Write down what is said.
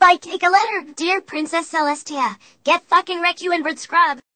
I take a letter, dear Princess Celestia. Get fucking Rekt, you inward scrub.